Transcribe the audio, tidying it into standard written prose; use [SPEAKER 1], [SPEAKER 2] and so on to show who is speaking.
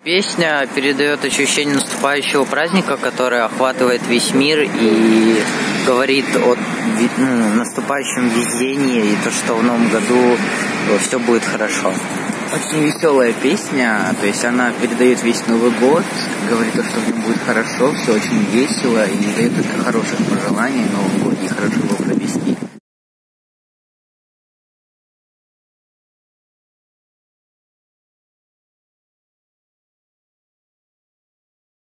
[SPEAKER 1] Песня передает ощущение наступающего праздника, который охватывает весь мир и говорит о наступающем везении и то, что в новом году все будет хорошо.
[SPEAKER 2] Очень веселая песня, то есть она передает весь Новый год, говорит, что в нем будет хорошо, все очень весело и дает только хороших пожеланий Нового года и хорошего